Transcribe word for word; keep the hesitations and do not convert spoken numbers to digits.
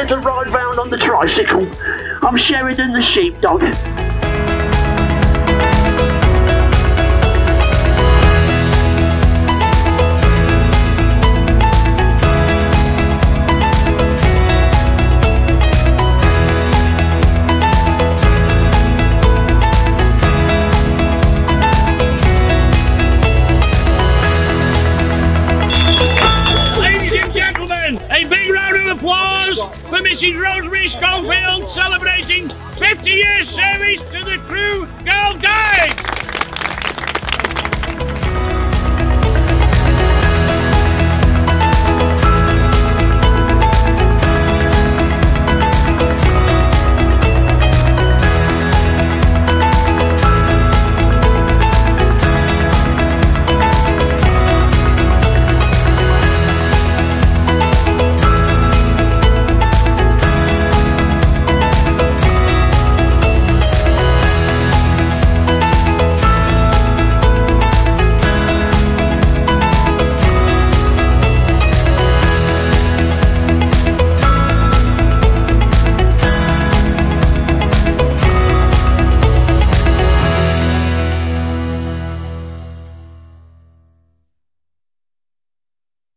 care to ride round on the tricycle? I'm Sheridan the sheepdog. A big round of applause for Missus Rosemary Schofield celebrating fifty years service to the Crewe Girl